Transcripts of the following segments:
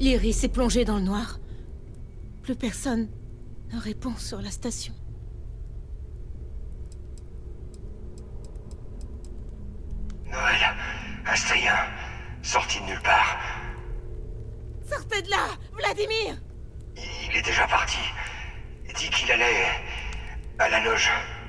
L'Iris est plongé dans le noir. Plus personne ne répond sur la station. Noël, Astrien, sorti de nulle part. Sortez de là, Vladimir! Il est déjà parti. Il dit qu'il allait à la loge.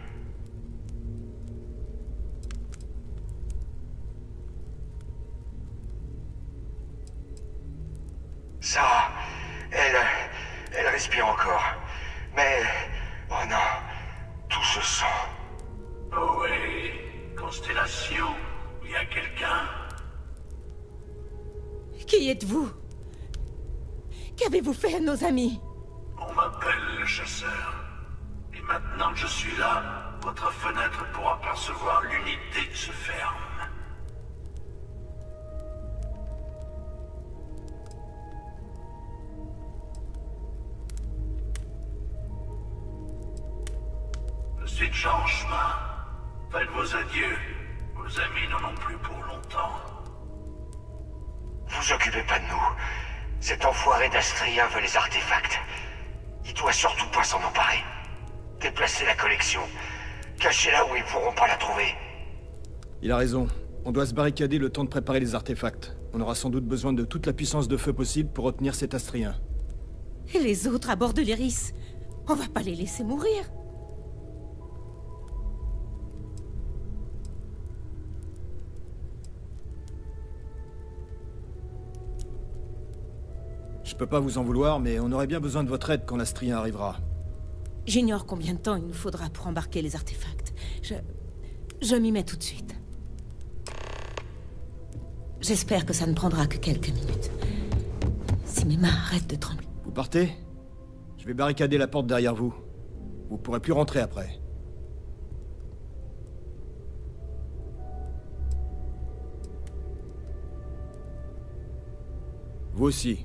Ça, elle respire encore. Mais, oh non, tout se sent. Oh oui, Constellation, il y a quelqu'un? Qui êtes-vous? Qu'avez-vous fait à nos amis? On m'appelle le chasseur. Et maintenant que je suis là, votre fenêtre pour apercevoir l'unité se ferme. Je suis déjà en chemin. Faites vos adieux. Vos amis n'en ont plus pour longtemps. Vous occupez pas de nous. Cet enfoiré d'Astrien veut les artefacts. Il doit surtout pas s'en emparer. Déplacez la collection. Cachez-la où ils pourront pas la trouver. Il a raison. On doit se barricader le temps de préparer les artefacts. On aura sans doute besoin de toute la puissance de feu possible pour retenir cet Astrien. Et les autres à bord de l'Iris? On va pas les laisser mourir. Je peux pas vous en vouloir, mais on aurait bien besoin de votre aide quand l'Astrien arrivera. J'ignore combien de temps il nous faudra pour embarquer les artefacts. Je m'y mets tout de suite. J'espère que ça ne prendra que quelques minutes. Si mes mains arrêtent de trembler. Vous partez? Je vais barricader la porte derrière vous. Vous pourrez plus rentrer après. Vous aussi.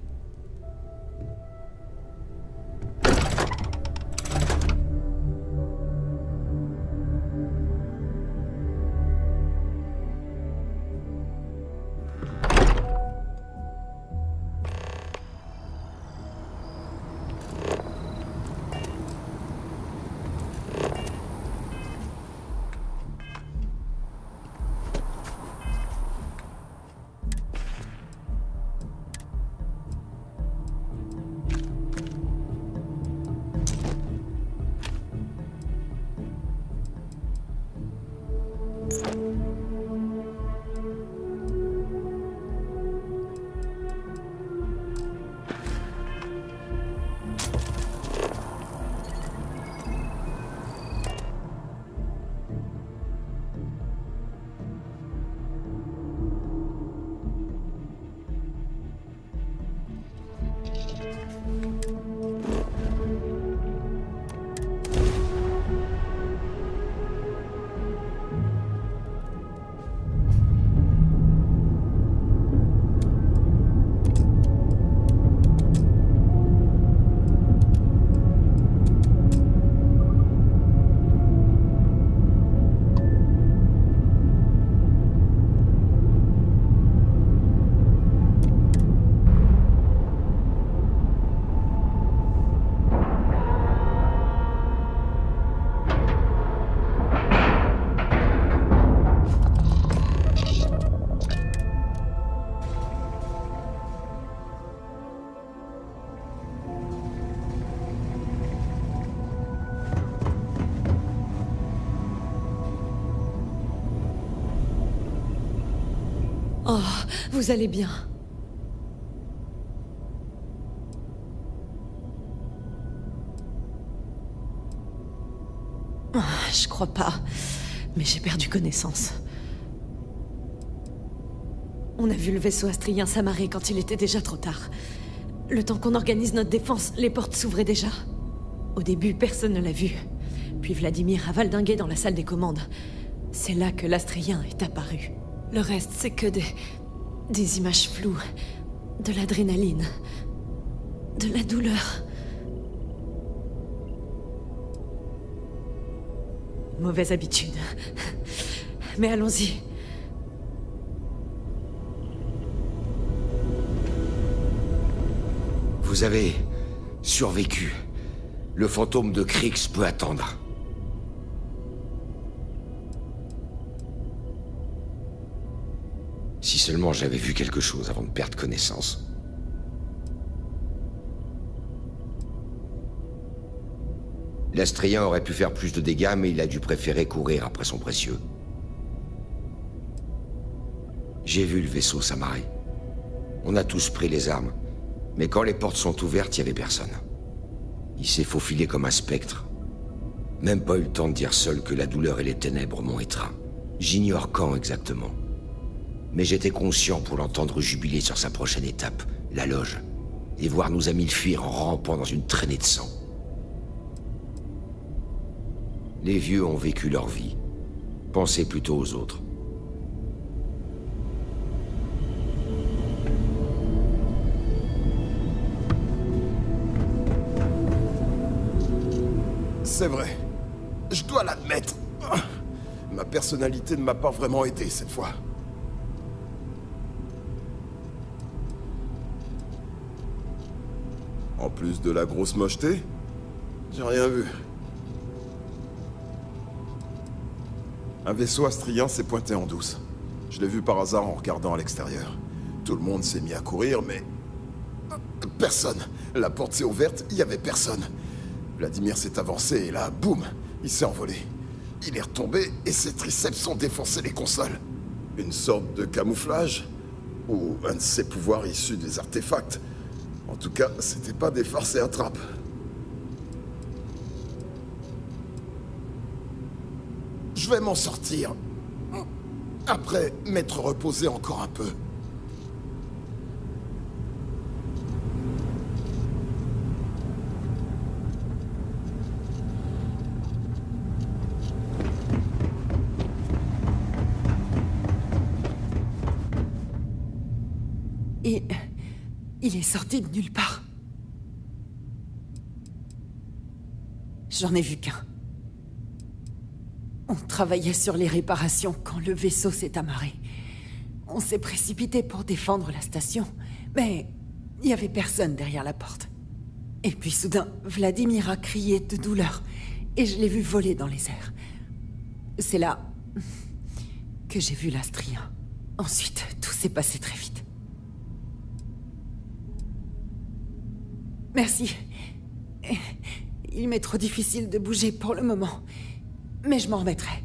Oh, vous allez bien. Je crois pas, mais j'ai perdu connaissance. On a vu le vaisseau astrien s'amarrer quand il était déjà trop tard. Le temps qu'on organise notre défense, les portes s'ouvraient déjà. Au début, personne ne l'a vu. Puis Vladimir a valdingué dans la salle des commandes. C'est là que l'astrien est apparu. Le reste, c'est que des images floues, de l'adrénaline, de la douleur. Mauvaise habitude. Mais allons-y. Vous avez survécu. Le fantôme de Kryx peut attendre. Si seulement j'avais vu quelque chose avant de perdre connaissance. L'Astrien aurait pu faire plus de dégâts, mais il a dû préférer courir après son précieux. J'ai vu le vaisseau s'amarrer. On a tous pris les armes. Mais quand les portes sont ouvertes, il n'y avait personne. Il s'est faufilé comme un spectre. Même pas eu le temps de dire seul que la douleur et les ténèbres m'ont étreint. J'ignore quand exactement. Mais j'étais conscient pour l'entendre jubiler sur sa prochaine étape, la loge, et voir nos amis le fuir en rampant dans une traînée de sang. Les vieux ont vécu leur vie. Pensez plutôt aux autres. C'est vrai. Je dois l'admettre. Ma personnalité ne m'a pas vraiment aidé cette fois. En plus de la grosse mocheté, j'ai rien vu. Un vaisseau astrien s'est pointé en douce. Je l'ai vu par hasard en regardant à l'extérieur. Tout le monde s'est mis à courir, mais... personne. La porte s'est ouverte, il n'y avait personne. Vladimir s'est avancé et là, boum, il s'est envolé. Il est retombé et ses triceps ont défoncé les consoles. Une sorte de camouflage? Ou un de ses pouvoirs issus des artefacts? En tout cas, c'était pas des farces et attrapes. Je vais m'en sortir. Après m'être reposé encore un peu. Et... il est sorti de nulle part. J'en ai vu qu'un. On travaillait sur les réparations quand le vaisseau s'est amarré. On s'est précipité pour défendre la station, mais il n'y avait personne derrière la porte. Et puis soudain, Vladimir a crié de douleur, et je l'ai vu voler dans les airs. C'est là que j'ai vu l'Astrien. Ensuite, tout s'est passé très vite. Merci. Il m'est trop difficile de bouger pour le moment, mais je m'en remettrai.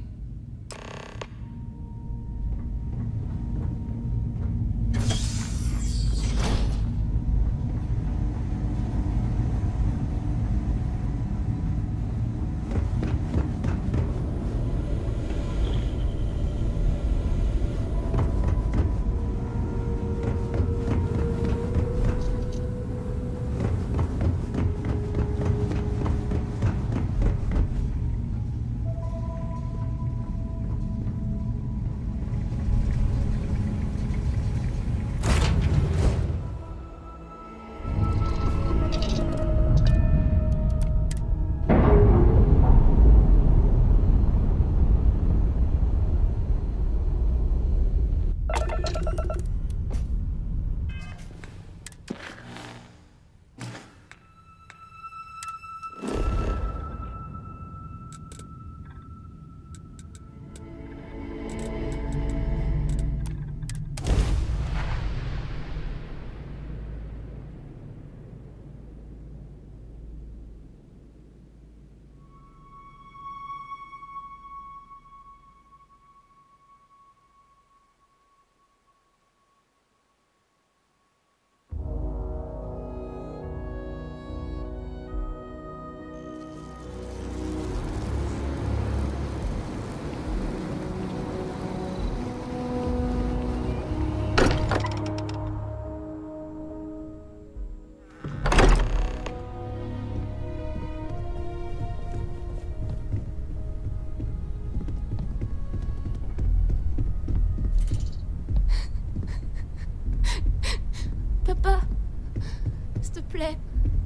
Papa, s'il te plaît,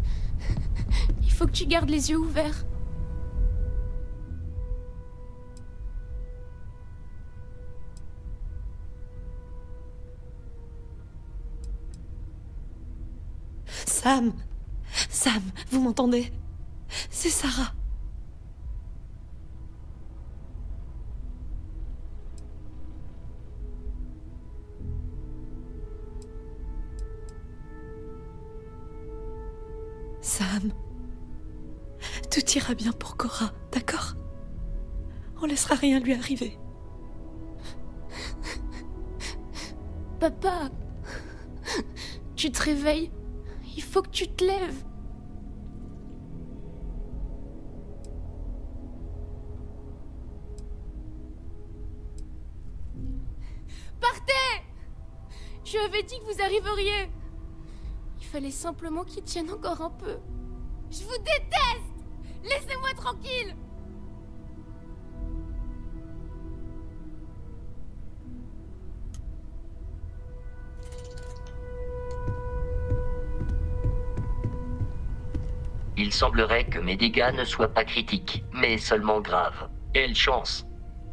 il faut que tu gardes les yeux ouverts. Sam, Sam, vous m'entendez? C'est Sarah. Sam, tout ira bien pour Cora, d'accord? On laissera rien lui arriver. Papa, tu te réveilles. Il faut que tu te lèves. Partez! Je avais dit que vous arriveriez. Il fallait simplement qu'il tienne encore un peu. Je vous déteste! Laissez-moi tranquille! Il semblerait que mes dégâts ne soient pas critiques, mais seulement graves. Quelle chance!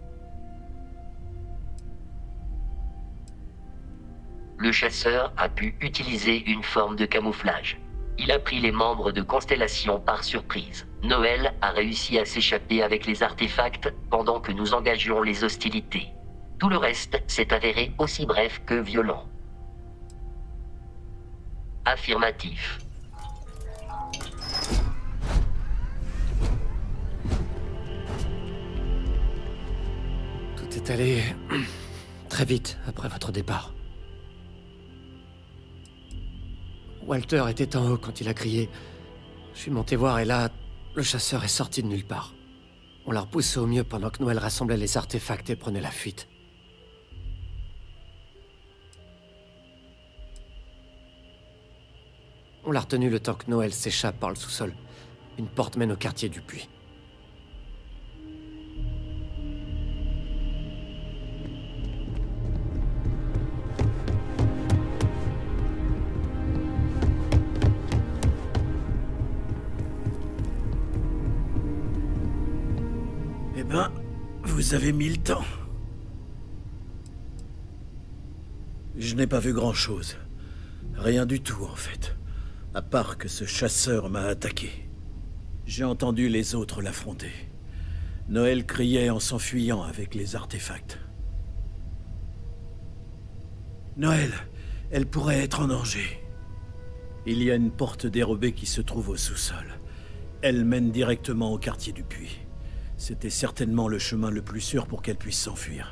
Le chasseur a pu utiliser une forme de camouflage. Il a pris les membres de Constellation par surprise. Noël a réussi à s'échapper avec les artefacts pendant que nous engagions les hostilités. Tout le reste s'est avéré aussi bref que violent. Affirmatif. Tout est allé très vite après votre départ. Walter était en haut quand il a crié. Je suis monté voir et là, le chasseur est sorti de nulle part. On l'a repoussé au mieux pendant que Noël rassemblait les artefacts et prenait la fuite. On l'a retenu le temps que Noël s'échappe par le sous-sol. Une porte mène au quartier du puits. Eh ben, vous avez mis le temps. Je n'ai pas vu grand-chose. Rien du tout, en fait. À part que ce chasseur m'a attaqué. J'ai entendu les autres l'affronter. Noël criait en s'enfuyant avec les artefacts. Noël, elle pourrait être en danger. Il y a une porte dérobée qui se trouve au sous-sol. Elle mène directement au quartier du puits. C'était certainement le chemin le plus sûr pour qu'elle puisse s'enfuir.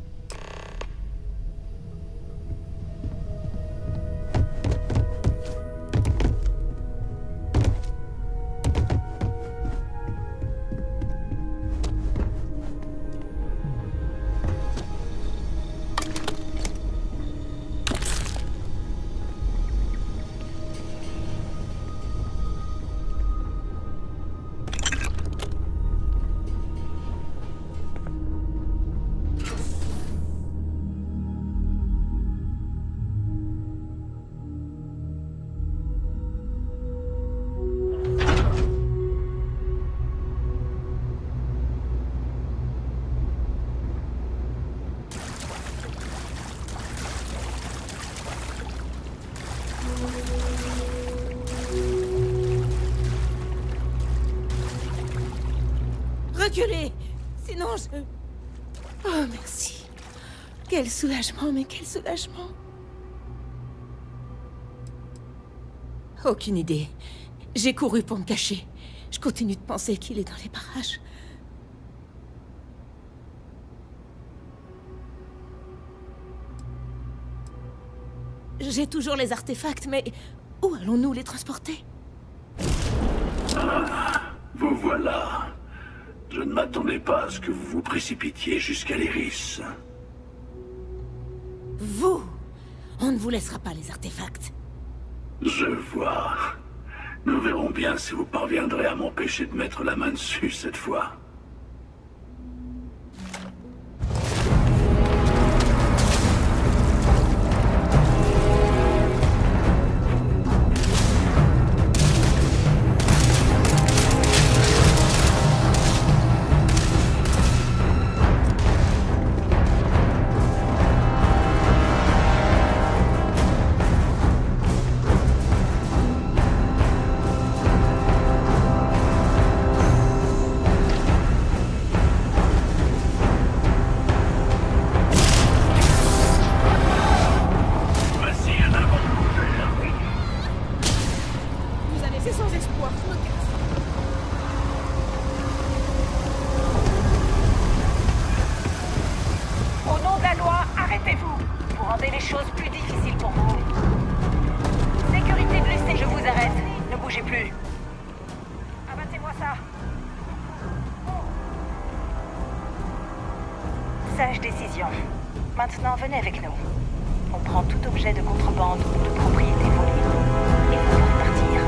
Reculez! Sinon je... Oh, merci. Quel soulagement, mais quel soulagement. Aucune idée. J'ai couru pour me cacher. Je continue de penser qu'il est dans les parages. J'ai toujours les artefacts, mais où allons-nous les transporter? Ah, vous voilà. Je ne m'attendais pas à ce que vous vous précipitiez jusqu'à l'Iris. Vous? On ne vous laissera pas les artefacts. Je vois. Nous verrons bien si vous parviendrez à m'empêcher de mettre la main dessus cette fois. choses plus difficiles pour vous. Sécurité blessée, je vous arrête. Ne bougez plus. Abattez-moi ça. Sage décision. Maintenant, venez avec nous. On prend tout objet de contrebande ou de propriété volée. Et vous pourrez partir.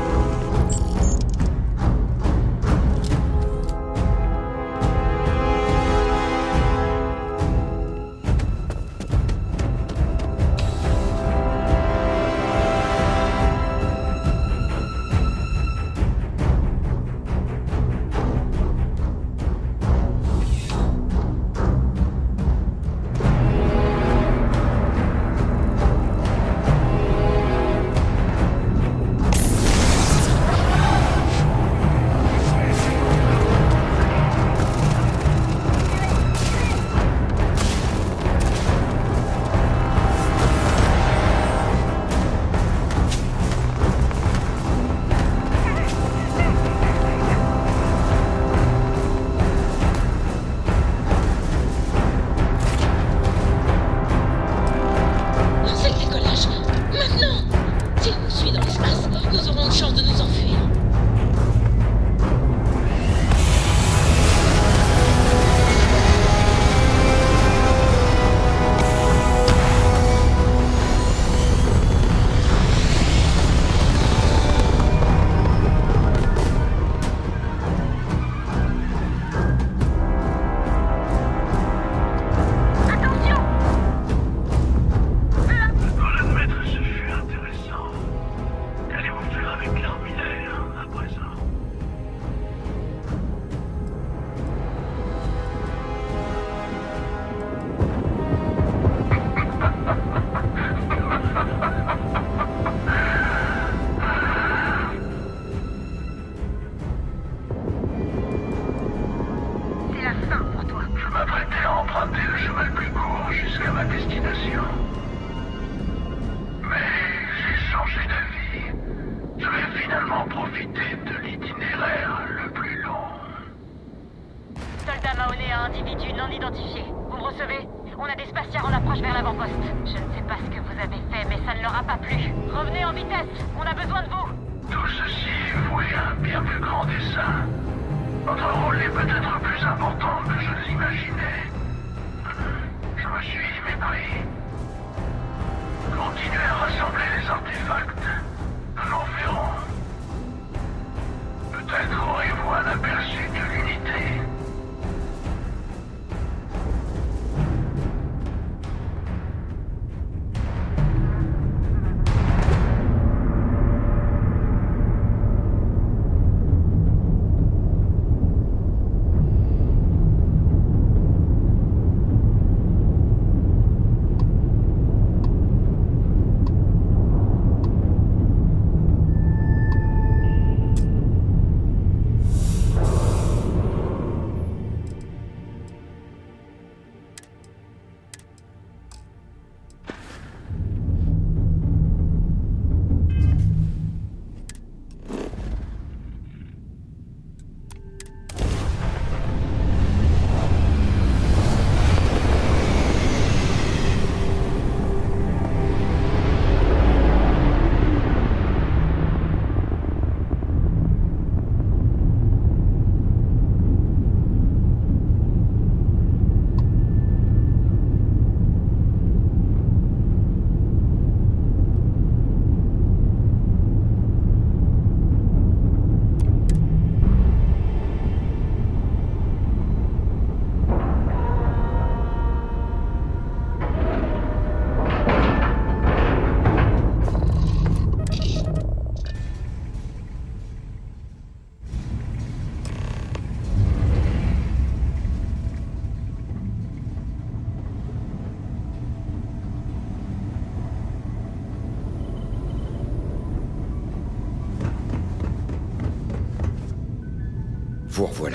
Vous revoilà.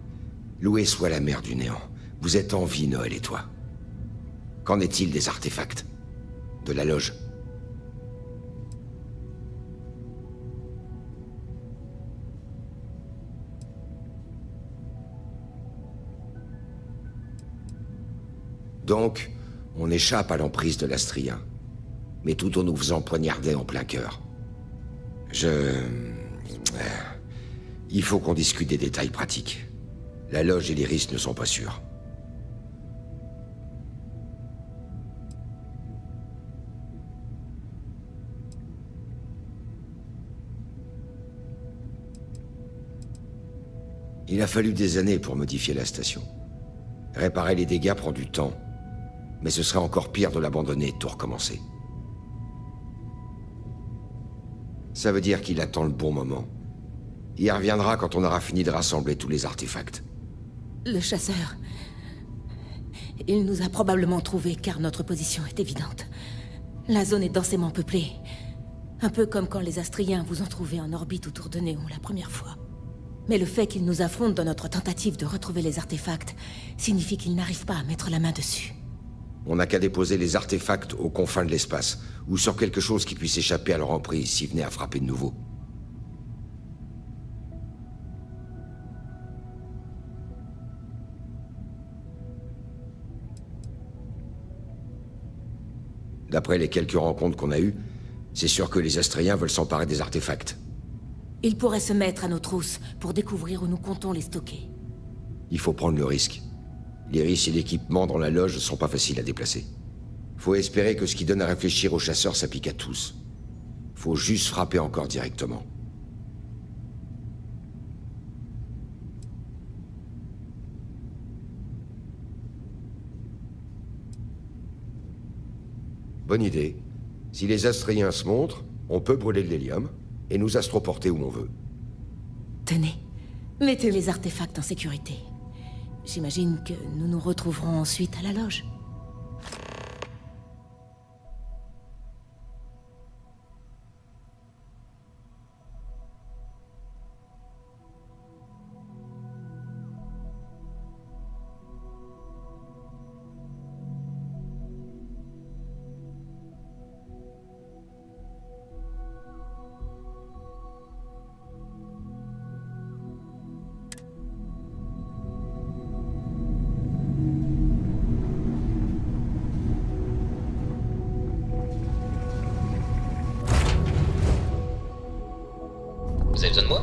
Loué soit la mer du néant. Vous êtes en vie, Noël et toi. Qu'en est-il des artefacts? De la loge? Donc, on échappe à l'emprise de l'Astrien. mais tout en nous faisant poignarder en plein cœur. Il faut qu'on discute des détails pratiques. La loge et l'Iris ne sont pas sûrs. Il a fallu des années pour modifier la station. Réparer les dégâts prend du temps, mais ce serait encore pire de l'abandonner et de tout recommencer. Ça veut dire qu'il attend le bon moment. Il reviendra quand on aura fini de rassembler tous les artefacts. Le chasseur... Il nous a probablement trouvés car notre position est évidente. La zone est densément peuplée. Un peu comme quand les Astriens vous ont trouvé en orbite autour de Néon la première fois. Mais le fait qu'ils nous affrontent dans notre tentative de retrouver les artefacts signifie qu'ils n'arrivent pas à mettre la main dessus. On n'a qu'à déposer les artefacts aux confins de l'espace, ou sur quelque chose qui puisse échapper à leur emprise s'ils venaient à frapper de nouveau. D'après les quelques rencontres qu'on a eues, c'est sûr que les Astriens veulent s'emparer des artefacts. Ils pourraient se mettre à nos trousses pour découvrir où nous comptons les stocker. Il faut prendre le risque. L'Iris et l'équipement dans la loge sont pas faciles à déplacer. Faut espérer que ce qui donne à réfléchir aux chasseurs s'applique à tous. Faut juste frapper encore directement. Bonne idée. Si les Astriens se montrent, on peut brûler de l'hélium et nous astroporter où on veut. Tenez, mettez les artefacts en sécurité. J'imagine que nous nous retrouverons ensuite à la loge. Vous avez besoin de moi?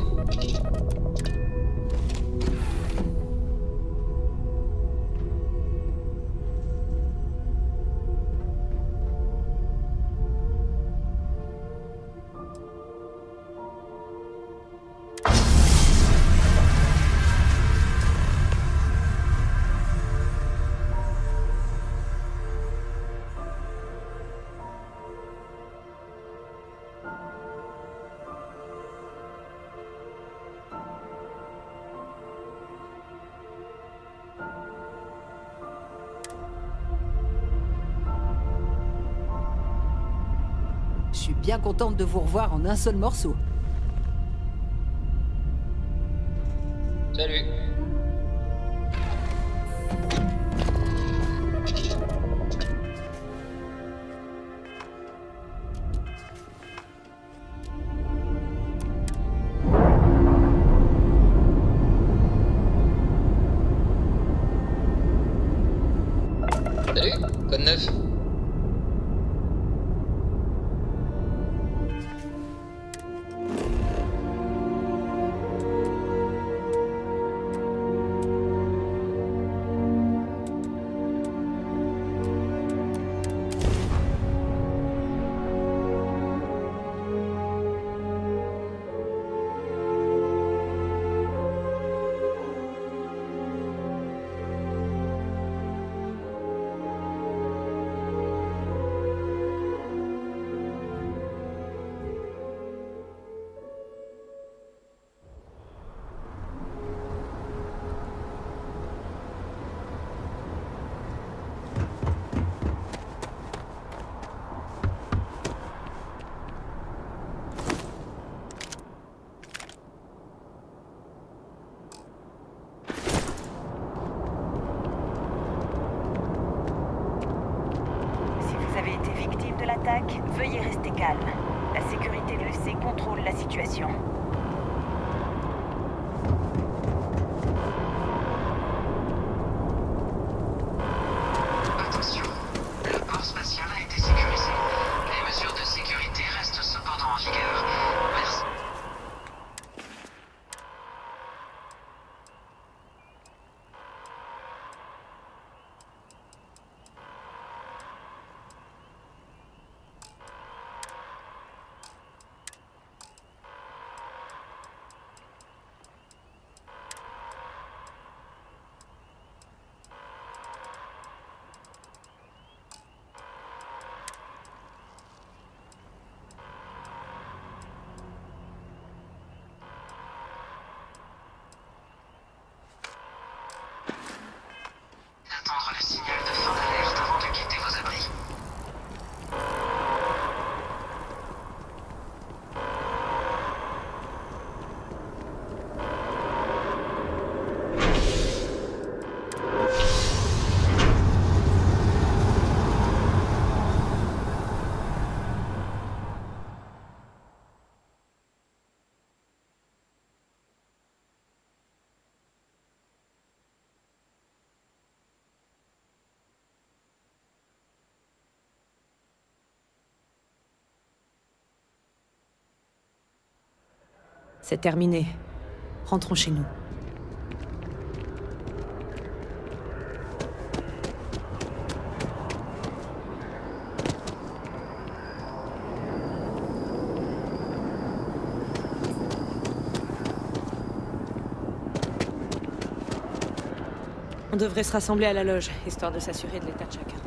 Je suis bien contente de vous revoir en un seul morceau. Salut. Salut, code 9. Veuillez rester calme. La sécurité de l'EC contrôle la situation. Attention, le port spatial a été sécurisé. Les C'est terminé. Rentrons chez nous. On devrait se rassembler à la loge, histoire de s'assurer de l'état de chacun.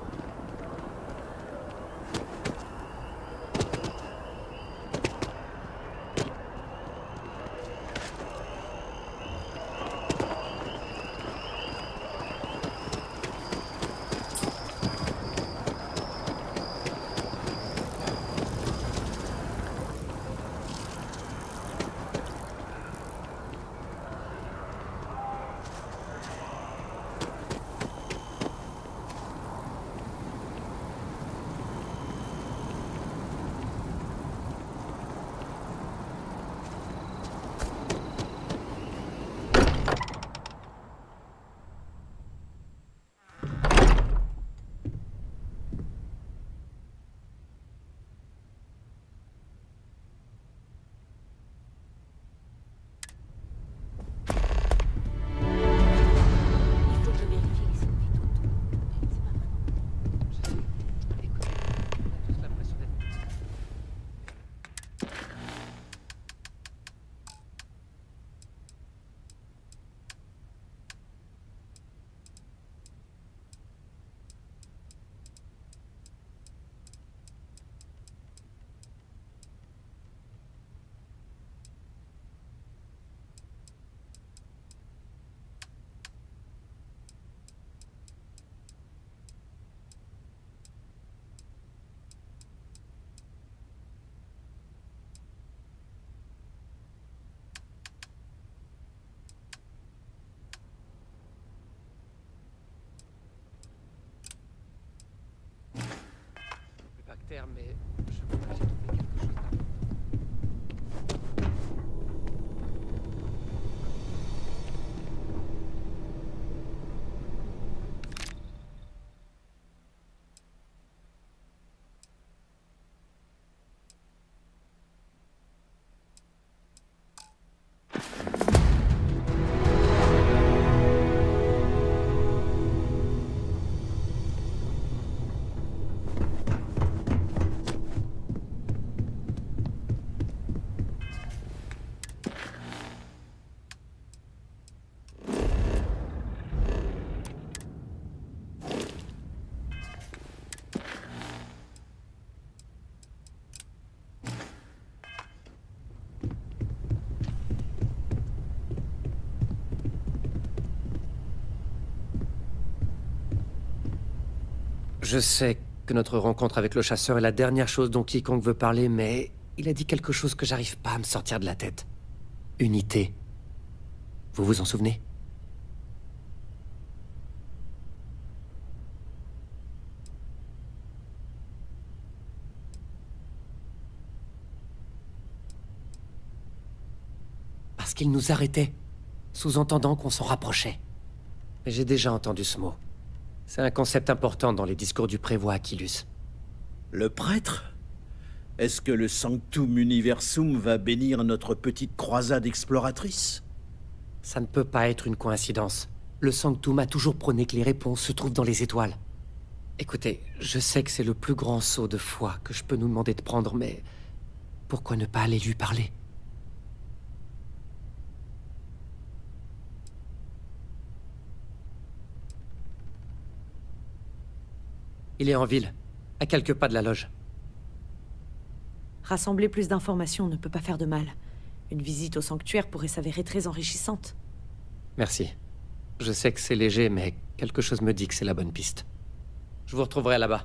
Mais je crois que j'ai trouvé quelque chose là. Je sais que notre rencontre avec le chasseur est la dernière chose dont quiconque veut parler, mais il a dit quelque chose que j'arrive pas à me sortir de la tête. Unité. Vous vous en souvenez? Parce qu'il nous arrêtait, sous-entendant qu'on s'en rapprochait. Mais j'ai déjà entendu ce mot. C'est un concept important dans les discours du prévôt Aquilus. Le prêtre? Est-ce que le Sanctum Universum va bénir notre petite croisade exploratrice? Ça ne peut pas être une coïncidence. Le Sanctum a toujours prôné que les réponses se trouvent dans les étoiles. Écoutez, je sais que c'est le plus grand saut de foi que je peux nous demander de prendre, mais pourquoi ne pas aller lui parler? Il est en ville, à quelques pas de la loge. Rassembler plus d'informations ne peut pas faire de mal. Une visite au sanctuaire pourrait s'avérer très enrichissante. Merci. Je sais que c'est léger, mais quelque chose me dit que c'est la bonne piste. Je vous retrouverai là-bas.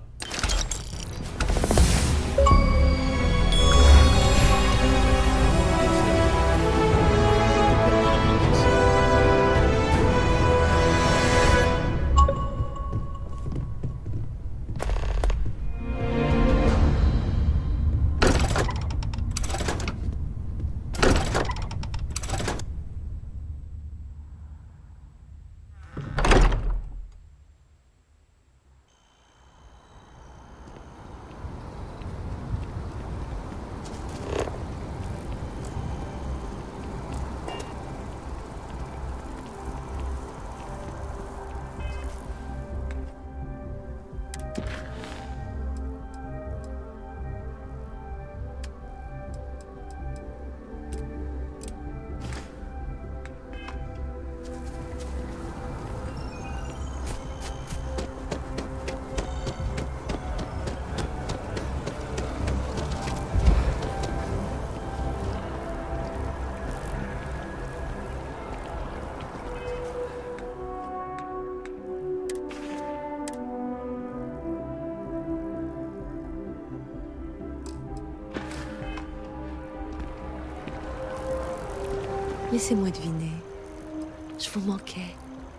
Laissez-moi deviner. Je vous manquais.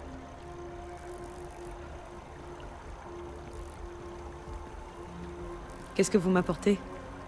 Qu'est-ce que vous m'apportez?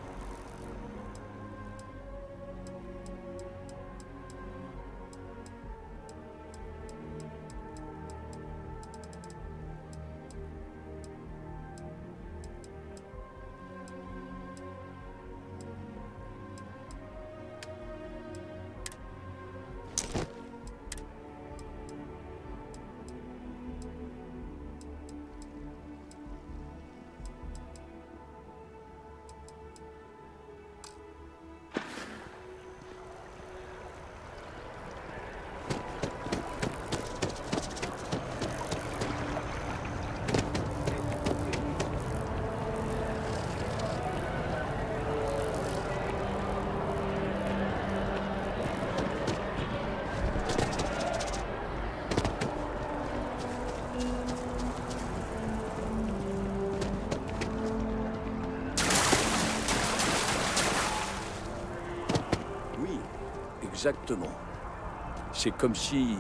Exactement. C'est comme si...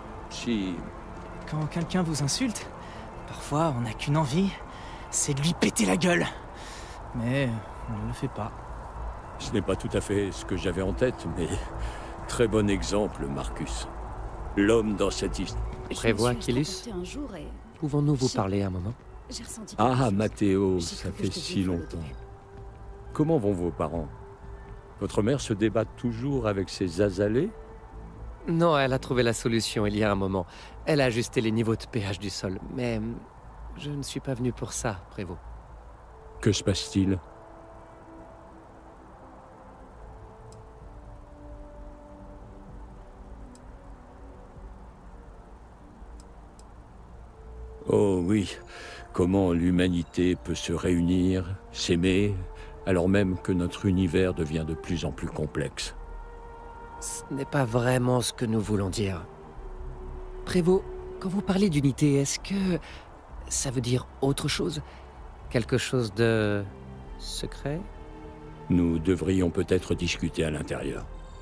Quand quelqu'un vous insulte, parfois on n'a qu'une envie, c'est de lui péter la gueule. Mais on ne le fait pas. Ce n'est pas tout à fait ce que j'avais en tête, mais... Très bon exemple, Marcus. L'homme dans cette histoire... Prévoit Aquilus. Pouvons-nous vous parler un moment? Ah, Matteo, ça fait si longtemps. Comment vont vos parents? Votre mère se débat toujours avec ses azalées? Non, elle a trouvé la solution il y a un moment. Elle a ajusté les niveaux de pH du sol, mais je ne suis pas venu pour ça, Prévost. Que se passe-t-il? Oh oui, comment l'humanité peut se réunir, s'aimer, alors même que notre univers devient de plus en plus complexe. Ce n'est pas vraiment ce que nous voulons dire. Prévost, quand vous parlez d'unité, est-ce que ça veut dire autre chose? Quelque chose de secret? Nous devrions peut-être discuter à l'intérieur.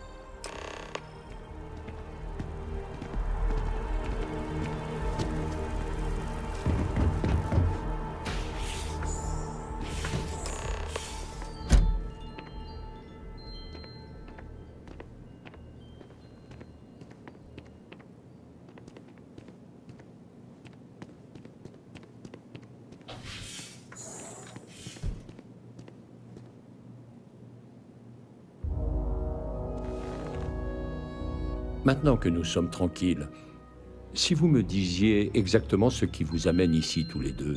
Maintenant que nous sommes tranquilles, si vous me disiez exactement ce qui vous amène ici tous les deux.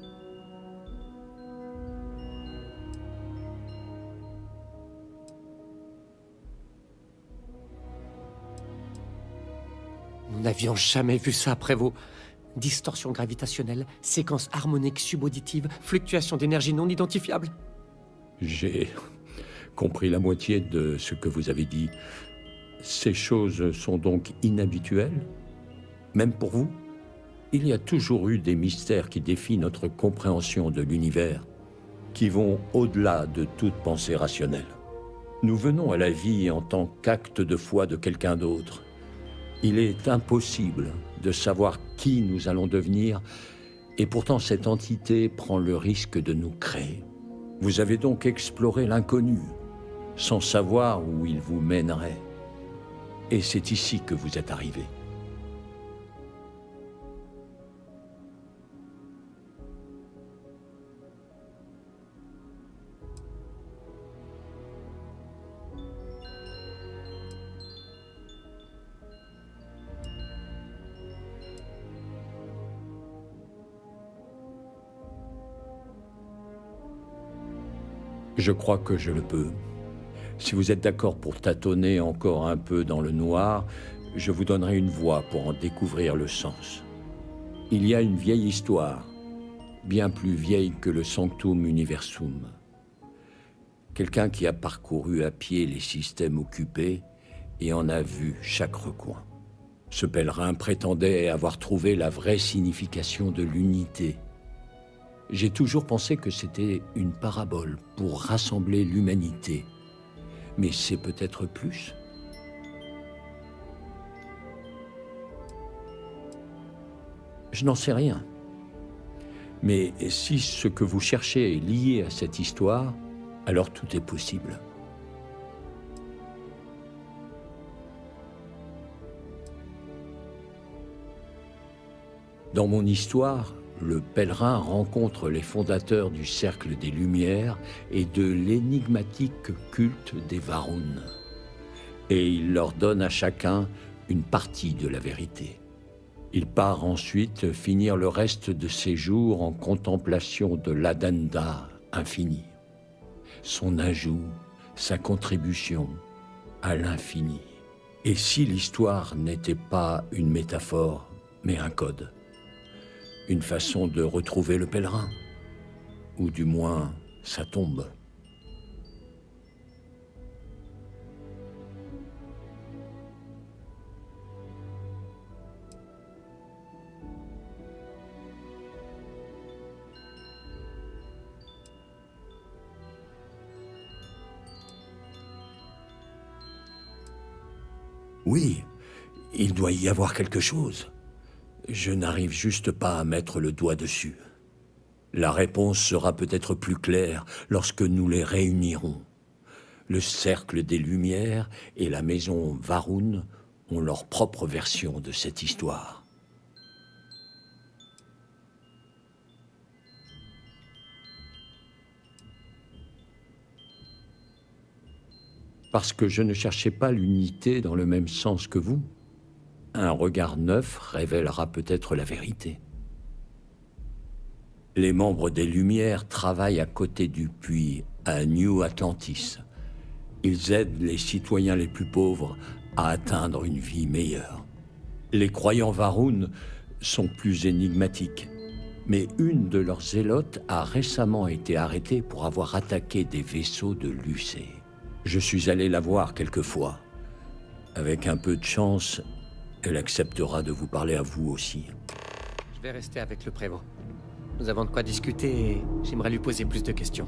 Nous n'avions jamais vu ça, Prévost. Distorsion gravitationnelle, séquence harmonique subauditive, fluctuation d'énergie non identifiable. J'ai compris la moitié de ce que vous avez dit. Ces choses sont donc inhabituelles? Même pour vous? Il y a toujours eu des mystères qui défient notre compréhension de l'univers, qui vont au-delà de toute pensée rationnelle. Nous venons à la vie en tant qu'acte de foi de quelqu'un d'autre. Il est impossible de savoir qui nous allons devenir, et pourtant cette entité prend le risque de nous créer. Vous avez donc exploré l'inconnu, sans savoir où il vous mènerait. Et c'est ici que vous êtes arrivé. Je crois que je le peux. Si vous êtes d'accord pour tâtonner encore un peu dans le noir, je vous donnerai une voie pour en découvrir le sens. Il y a une vieille histoire, bien plus vieille que le Sanctum Universum. Quelqu'un qui a parcouru à pied les systèmes occupés et en a vu chaque recoin. Ce pèlerin prétendait avoir trouvé la vraie signification de l'unité. J'ai toujours pensé que c'était une parabole pour rassembler l'humanité. Mais c'est peut-être plus. Je n'en sais rien. Mais si ce que vous cherchez est lié à cette histoire, alors tout est possible. Dans mon histoire, le pèlerin rencontre les fondateurs du Cercle des Lumières et de l'énigmatique culte des Va'ruun. Et il leur donne à chacun une partie de la vérité. Il part ensuite finir le reste de ses jours en contemplation de l'Adanda infini. Son ajout, sa contribution à l'infini. Et si l'histoire n'était pas une métaphore, mais un code? Une façon de retrouver le pèlerin, ou du moins sa tombe. Oui, il doit y avoir quelque chose. Je n'arrive juste pas à mettre le doigt dessus. La réponse sera peut-être plus claire lorsque nous les réunirons. Le Cercle des Lumières et la maison Va'ruun ont leur propre version de cette histoire. Parce que je ne cherchais pas l'unité dans le même sens que vous. Un regard neuf révélera peut-être la vérité. Les membres des Lumières travaillent à côté du puits, à New Atlantis. Ils aident les citoyens les plus pauvres à atteindre une vie meilleure. Les croyants Va'ruun sont plus énigmatiques, mais une de leurs zélotes a récemment été arrêtée pour avoir attaqué des vaisseaux de Lucé. Je suis allé la voir quelques fois. Avec un peu de chance, elle acceptera de vous parler à vous aussi. Je vais rester avec le prévôt. Nous avons de quoi discuter et j'aimerais lui poser plus de questions.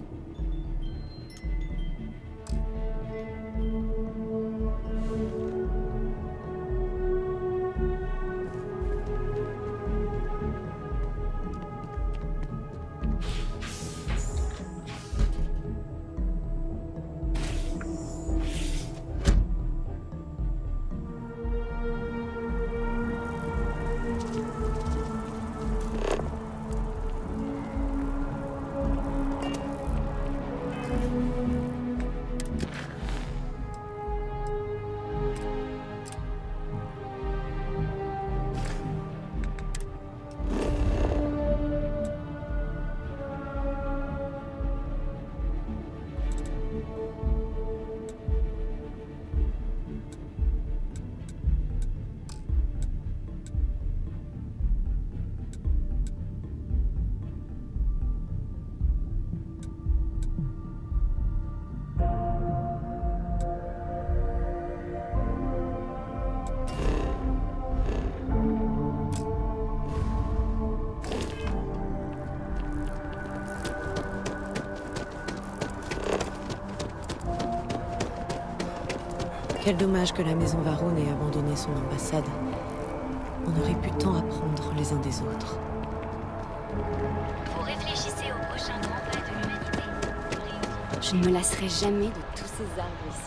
Quel dommage que la maison Va'ruun ait abandonné son ambassade. On aurait pu tant apprendre les uns des autres. Vous réfléchissez au prochain grand pas de l'humanité. Je ne me lasserai jamais de tous ces arbres ici.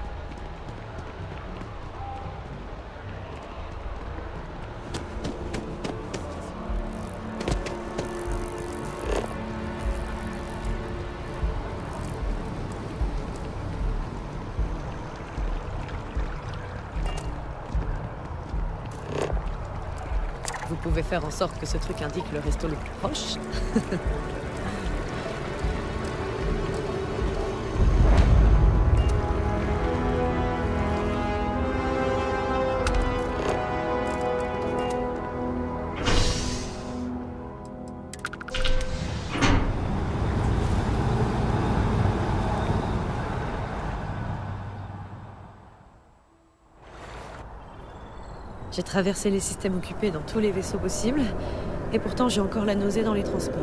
Vous pouvez faire en sorte que ce truc indique le resto le plus proche. J'ai traversé les systèmes occupés dans tous les vaisseaux possibles, et pourtant j'ai encore la nausée dans les transports.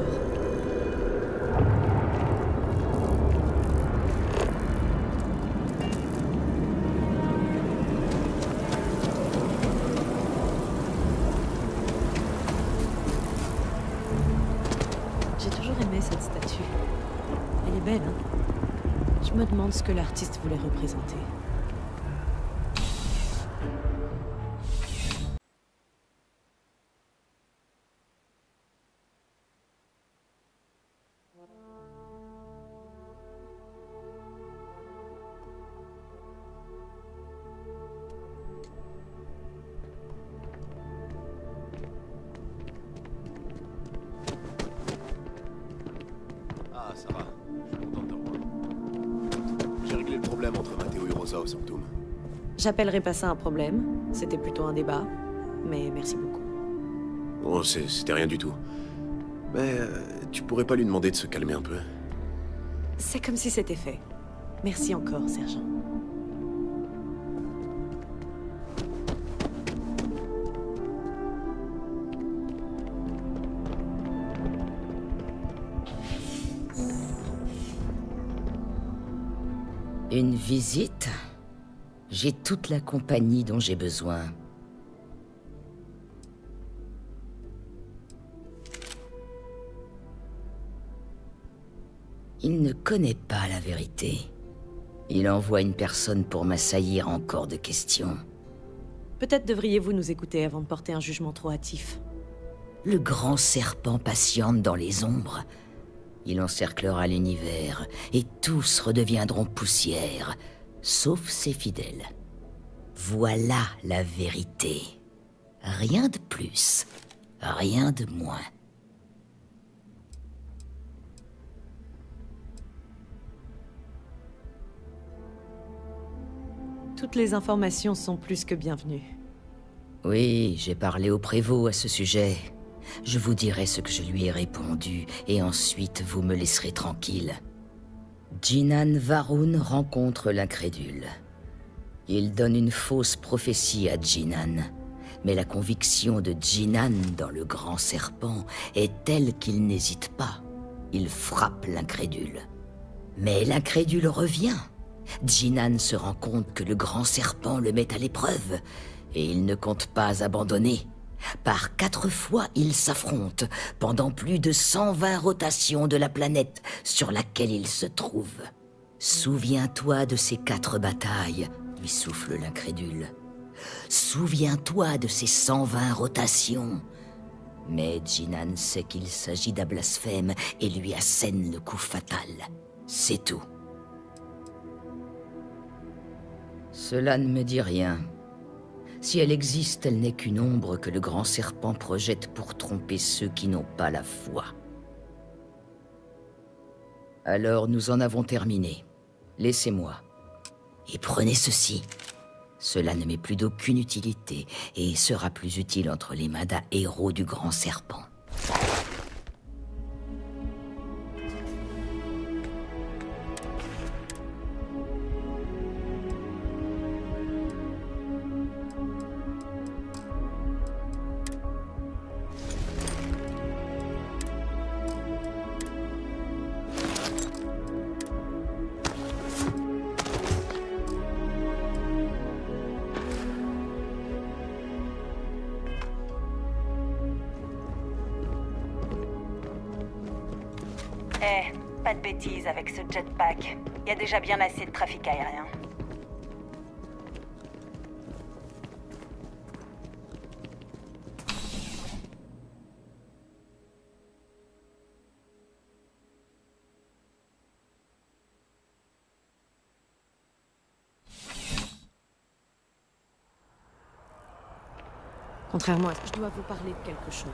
aimé cette statue. Elle est belle, hein? Je me demande ce que l'artiste voulait représenter. Ah, ça va. Je suis content de te revoir. J'ai réglé le problème entre Matteo et Rosa au Sanctum. J'appellerais pas ça un problème. C'était plutôt un débat. Mais merci beaucoup. Oh, c'était rien du tout. Mais tu pourrais pas lui demander de se calmer un peu? C'est comme si c'était fait. Merci encore, sergent. Une visite? J'ai toute la compagnie dont j'ai besoin. Il ne connaît pas la vérité. Il envoie une personne pour m'assaillir encore de questions. Peut-être devriez-vous nous écouter avant de porter un jugement trop hâtif. Le grand serpent patiente dans les ombres. Il encerclera l'univers, et tous redeviendront poussière, sauf ses fidèles. Voilà la vérité. Rien de plus, rien de moins. Toutes les informations sont plus que bienvenues. Oui, j'ai parlé au prévôt à ce sujet. Je vous dirai ce que je lui ai répondu, et ensuite vous me laisserez tranquille. Jinan Varun rencontre l'incrédule. Il donne une fausse prophétie à Jinan, mais la conviction de Jinan dans le grand serpent est telle qu'il n'hésite pas. Il frappe l'incrédule. Mais l'incrédule revient. Jinan se rend compte que le grand serpent le met à l'épreuve, et il ne compte pas abandonner. Par 4 fois, ils s'affrontent pendant plus de 120 rotations de la planète sur laquelle il se trouve. Souviens-toi de ces 4 batailles, lui souffle l'incrédule. Souviens-toi de ces 120 rotations. Mais Jinan sait qu'il s'agit d'un blasphème et lui assène le coup fatal. C'est tout. Cela ne me dit rien. Si elle existe, elle n'est qu'une ombre que le grand serpent projette pour tromper ceux qui n'ont pas la foi. Alors nous en avons terminé. Laissez-moi. Et prenez ceci. Cela ne m'est plus d'aucune utilité et sera plus utile entre les mains d'un héros du grand serpent. Pas de bêtises avec ce jetpack. Il y a déjà bien assez de trafic aérien. Contrairement à... Je dois vous parler de quelque chose.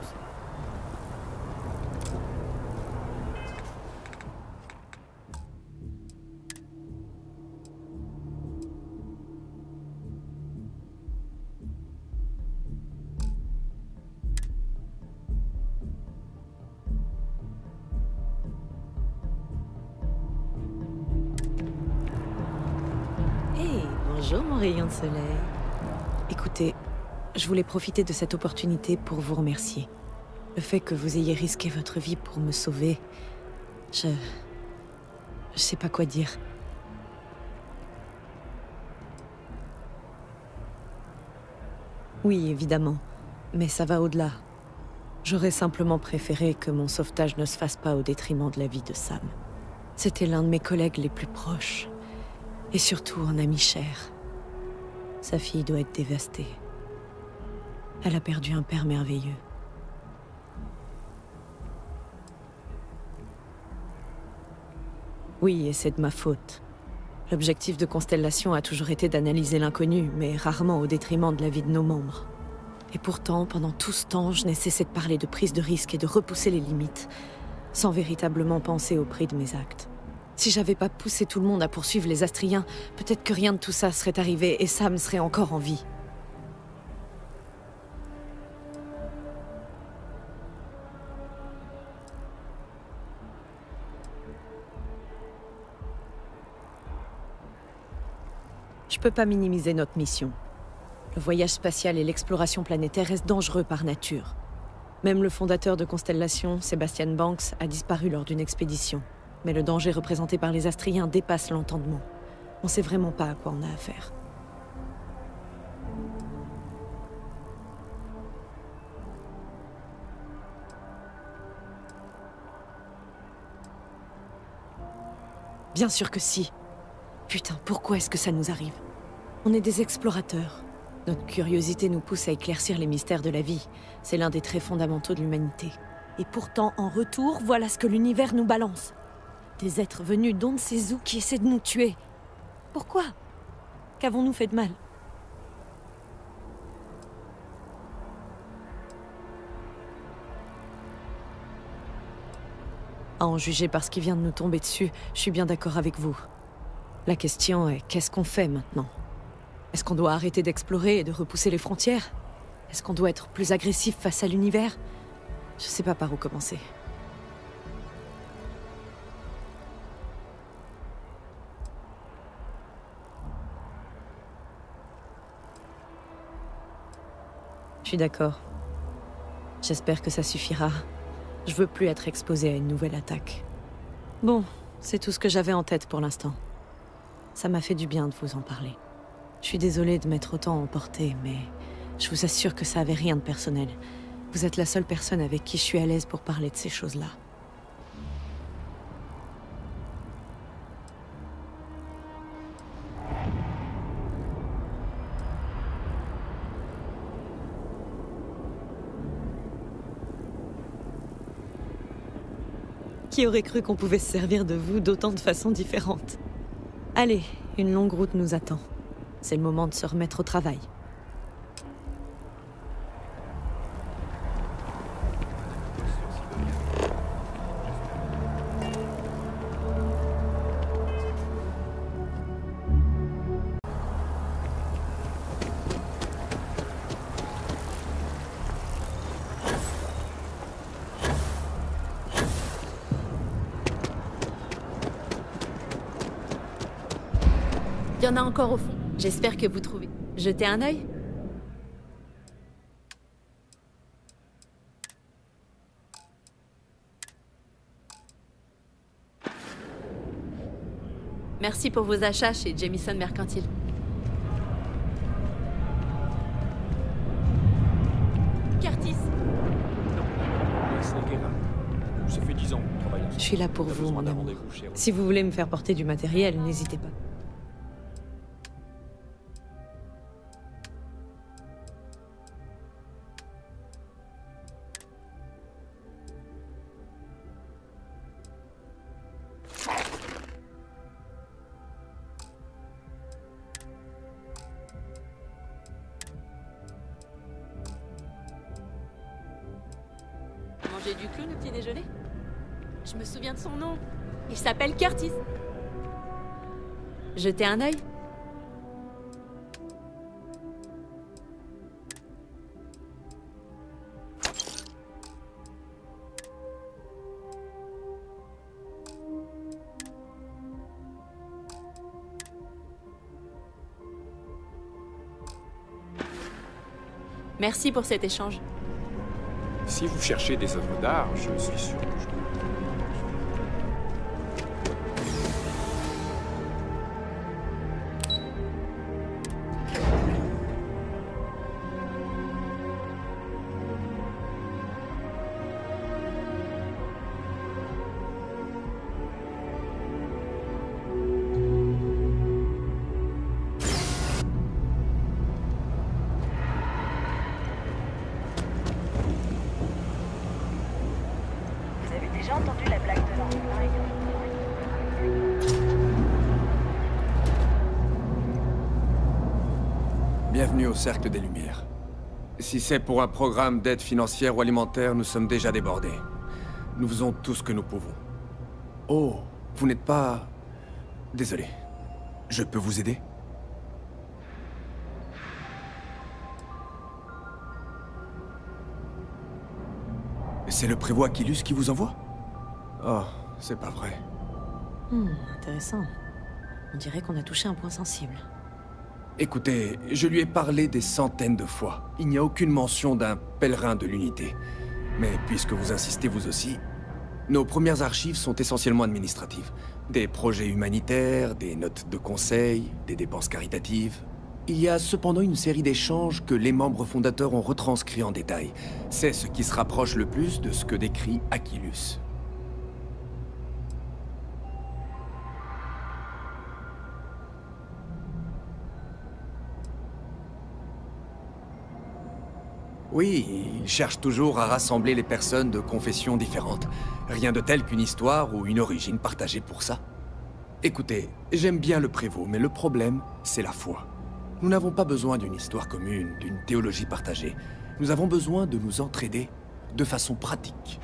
Bonjour mon rayon de soleil. Écoutez, je voulais profiter de cette opportunité pour vous remercier. Le fait que vous ayez risqué votre vie pour me sauver, je sais pas quoi dire. Oui, évidemment, mais ça va au-delà. J'aurais simplement préféré que mon sauvetage ne se fasse pas au détriment de la vie de Sam. C'était l'un de mes collègues les plus proches. Et surtout un ami cher. Sa fille doit être dévastée. Elle a perdu un père merveilleux. Oui, et c'est de ma faute. L'objectif de Constellation a toujours été d'analyser l'inconnu, mais rarement au détriment de la vie de nos membres. Et pourtant, pendant tout ce temps, je n'ai cessé de parler de prise de risque et de repousser les limites, sans véritablement penser au prix de mes actes. Si j'avais pas poussé tout le monde à poursuivre les Astriens, peut-être que rien de tout ça serait arrivé et Sam serait encore en vie. Je peux pas minimiser notre mission. Le voyage spatial et l'exploration planétaire restent dangereux par nature. Même le fondateur de Constellation, Sebastian Banks, a disparu lors d'une expédition. Mais le danger représenté par les Astriens dépasse l'entendement. On sait vraiment pas à quoi on a affaire. Bien sûr que si. Putain, pourquoi est-ce que ça nous arrive? On est des explorateurs. Notre curiosité nous pousse à éclaircir les mystères de la vie. C'est l'un des traits fondamentaux de l'humanité. Et pourtant, en retour, voilà ce que l'univers nous balance. Des êtres venus d'on ne sait où qui essaient de nous tuer. Pourquoi? Qu'avons-nous fait de mal? À en juger par ce qui vient de nous tomber dessus, je suis bien d'accord avec vous. La question est, qu'est-ce qu'on fait maintenant? Est-ce qu'on doit arrêter d'explorer et de repousser les frontières? Est-ce qu'on doit être plus agressif face à l'univers? Je sais pas par où commencer. Je suis d'accord. J'espère que ça suffira. Je veux plus être exposé à une nouvelle attaque. Bon, c'est tout ce que j'avais en tête pour l'instant. Ça m'a fait du bien de vous en parler. Je suis désolée de m'être autant emportée, mais je vous assure que ça avait rien de personnel. Vous êtes la seule personne avec qui je suis à l'aise pour parler de ces choses-là. Qui aurait cru qu'on pouvait se servir de vous d'autant de façons différentes? Allez, une longue route nous attend. C'est le moment de se remettre au travail. Il y en a encore au fond. J'espère que vous trouvez. Jetez un œil. Merci pour vos achats chez Jamison Mercantile. Curtis. Ça fait 10 ans qu'on travaille ensemble. Je suis là pour vous, mon amour. Si vous voulez me faire porter du matériel, n'hésitez pas. Manger du clown au petit déjeuner? Je me souviens de son nom. Il s'appelle Curtis. Jetez un œil. Merci pour cet échange. Si vous cherchez des œuvres d'art, je suis sûr que je... déjà entendu la blague de l'enfant. Bienvenue au Cercle des Lumières. Si c'est pour un programme d'aide financière ou alimentaire, nous sommes déjà débordés. Nous faisons tout ce que nous pouvons. Oh, vous n'êtes pas... Désolé. Je peux vous aider? C'est le prévôt Aquilus qui vous envoie? Oh, c'est pas vrai. Intéressant. On dirait qu'on a touché un point sensible. Écoutez, je lui ai parlé des centaines de fois. Il n'y a aucune mention d'un pèlerin de l'unité. Mais puisque vous insistez vous aussi, nos premières archives sont essentiellement administratives. Des projets humanitaires, des notes de conseil, des dépenses caritatives. Il y a cependant une série d'échanges que les membres fondateurs ont retranscrits en détail. C'est ce qui se rapproche le plus de ce que décrit Aquilus. Oui, il cherche toujours à rassembler les personnes de confessions différentes. Rien de tel qu'une histoire ou une origine partagée pour ça. Écoutez, j'aime bien le prévôt, mais le problème, c'est la foi. Nous n'avons pas besoin d'une histoire commune, d'une théologie partagée. Nous avons besoin de nous entraider de façon pratique.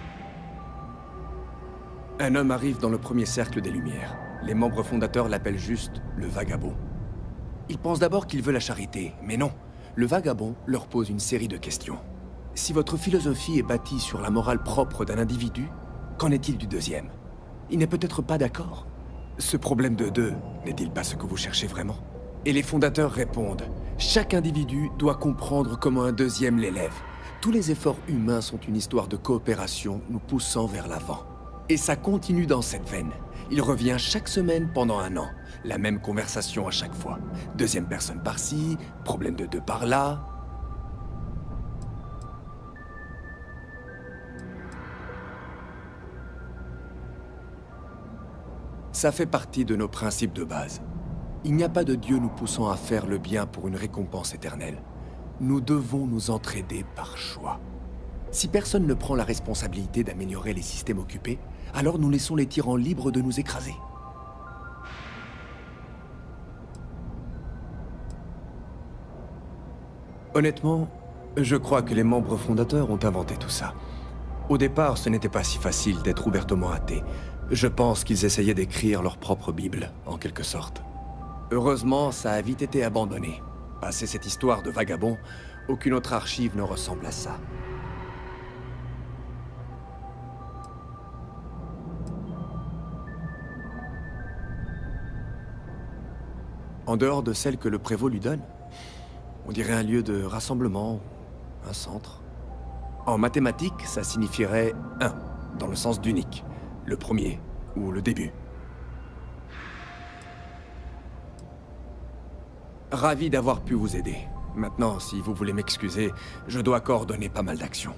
Un homme arrive dans le premier cercle des Lumières. Les membres fondateurs l'appellent juste le vagabond. Ils pensent d'abord qu'il veut la charité, mais non. Le vagabond leur pose une série de questions. Si votre philosophie est bâtie sur la morale propre d'un individu, qu'en est-il du deuxième? Il n'est peut-être pas d'accord. Ce problème de deux n'est-il pas ce que vous cherchez vraiment? Et les fondateurs répondent, chaque individu doit comprendre comment un deuxième l'élève. Tous les efforts humains sont une histoire de coopération nous poussant vers l'avant. Et ça continue dans cette veine. Il revient chaque semaine pendant 1 an. La même conversation à chaque fois. Deuxième personne par-ci, problème de deux par-là. Ça fait partie de nos principes de base. Il n'y a pas de Dieu nous poussant à faire le bien pour une récompense éternelle. Nous devons nous entraider par choix. Si personne ne prend la responsabilité d'améliorer les systèmes occupés, alors nous laissons les tyrans libres de nous écraser. Honnêtement, je crois que les membres fondateurs ont inventé tout ça. Au départ, ce n'était pas si facile d'être ouvertement athée. Je pense qu'ils essayaient d'écrire leur propre Bible, en quelque sorte. Heureusement, ça a vite été abandonné. Passé cette histoire de vagabond, aucune autre archive ne ressemble à ça. En dehors de celle que le prévôt lui donne, on dirait un lieu de rassemblement, un centre. En mathématiques, ça signifierait 1, dans le sens d'unique, le premier, ou le début. Ravi d'avoir pu vous aider. Maintenant, si vous voulez m'excuser, je dois coordonner pas mal d'actions.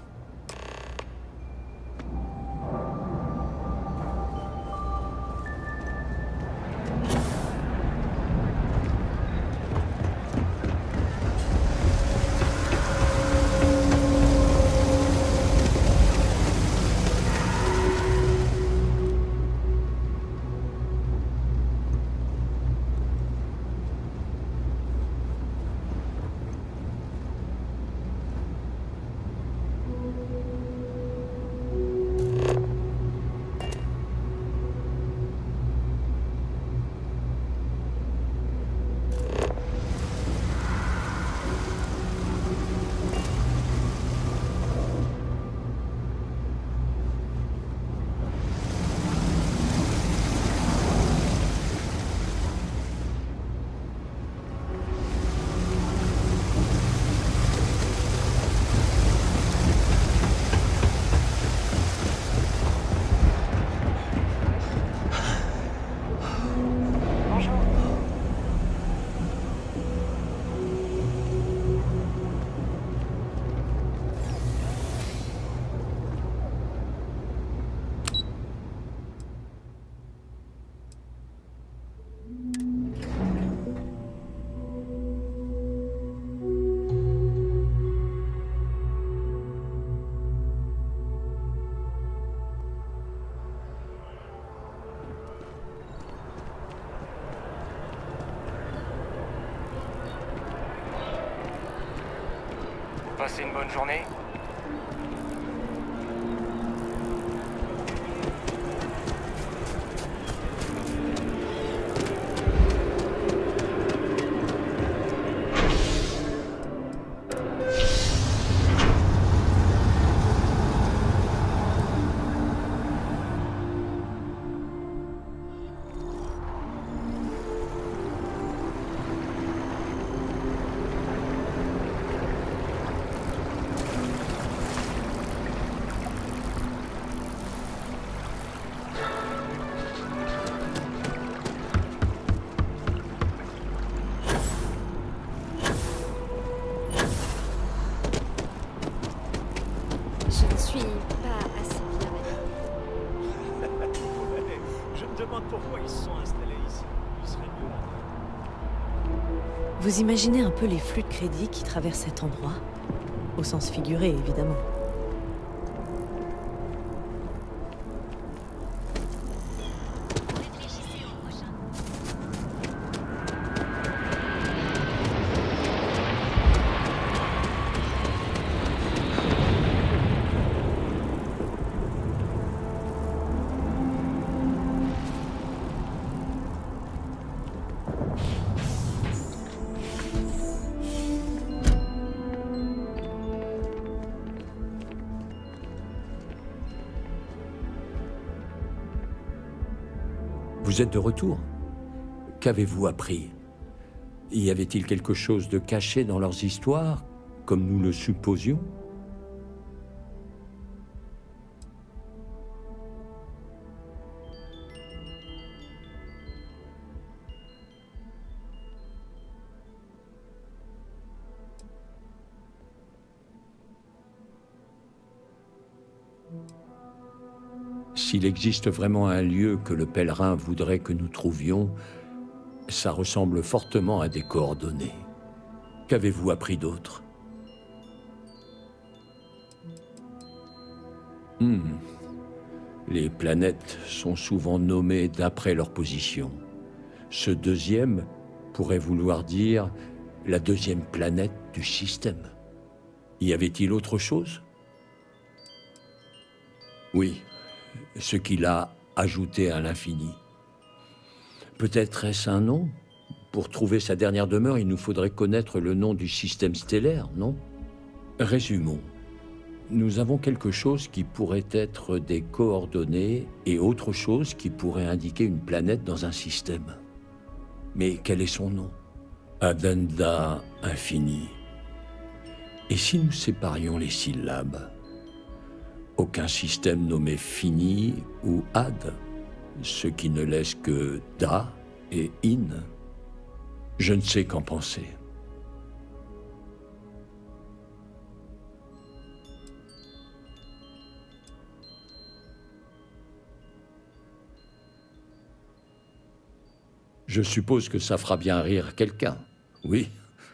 passé une bonne journée? Je ne suis pas assez bien Ouais, je me demande pourquoi ils se sont installés ici. Il serait mieux là. Vous imaginez un peu les flux de crédit qui traversent cet endroit? Au sens figuré, évidemment. Vous êtes de retour? Qu'avez-vous appris? Y avait-il quelque chose de caché dans leurs histoires, comme nous le supposions? S'il existe vraiment un lieu que le pèlerin voudrait que nous trouvions, ça ressemble fortement à des coordonnées. Qu'avez-vous appris d'autre? Les planètes sont souvent nommées d'après leur position. Ce deuxième pourrait vouloir dire la deuxième planète du système. Y avait-il autre chose? Oui. Ce qu'il a ajouté à l'infini. Peut-être est-ce un nom? Pour trouver sa dernière demeure, il nous faudrait connaître le nom du système stellaire, non? Résumons. Nous avons quelque chose qui pourrait être des coordonnées et autre chose qui pourrait indiquer une planète dans un système. Mais quel est son nom? Addenda infini. Et si nous séparions les syllabes? Aucun système nommé fini ou ad, ce qui ne laisse que da et in. Je ne sais qu'en penser. Je suppose que ça fera bien rire quelqu'un, oui.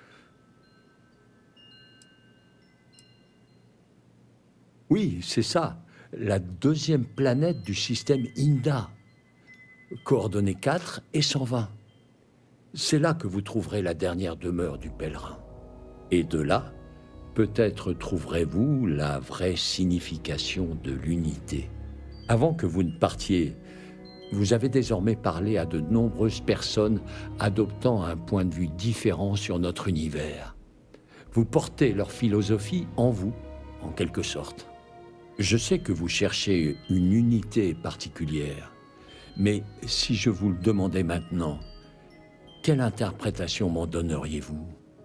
Oui, c'est ça. La deuxième planète du système Inda. Coordonnées 4 et 120. C'est là que vous trouverez la dernière demeure du pèlerin. Et de là, peut-être trouverez-vous la vraie signification de l'unité. Avant que vous ne partiez, vous avez désormais parlé à de nombreuses personnes adoptant un point de vue différent sur notre univers. Vous portez leur philosophie en vous, en quelque sorte. Je sais que vous cherchez une unité particulière, mais si je vous le demandais maintenant, quelle interprétation m'en donneriez-vous?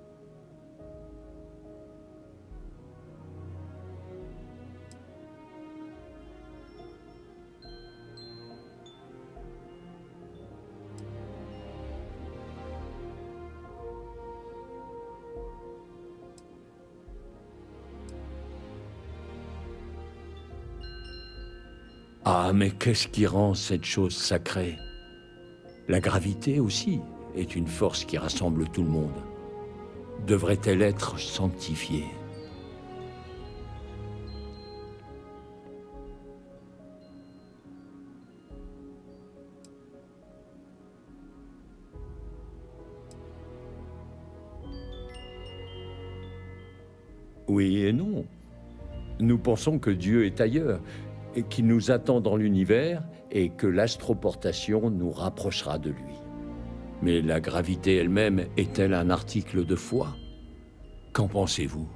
Ah, mais qu'est-ce qui rend cette chose sacrée? La gravité aussi est une force qui rassemble tout le monde. Devrait-elle être sanctifiée? Oui et non. Nous pensons que Dieu est ailleurs, et qu'il nous attend dans l'univers, et que l'astroportation nous rapprochera de lui. Mais la gravité elle-même est-elle un article de foi? Qu'en pensez-vous?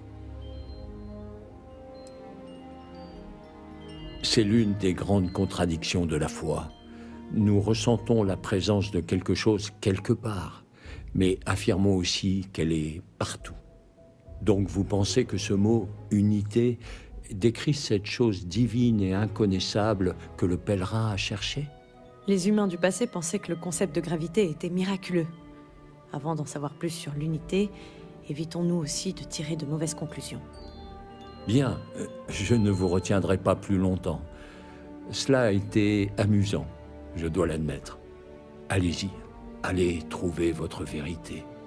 C'est l'une des grandes contradictions de la foi. Nous ressentons la présence de quelque chose quelque part, mais affirmons aussi qu'elle est partout. Donc vous pensez que ce mot « unité » décrit cette chose divine et inconnaissable que le pèlerin a cherchée? Les humains du passé pensaient que le concept de gravité était miraculeux. Avant d'en savoir plus sur l'unité, évitons-nous aussi de tirer de mauvaises conclusions. Bien, je ne vous retiendrai pas plus longtemps. Cela a été amusant, je dois l'admettre. Allez-y, allez trouver votre vérité.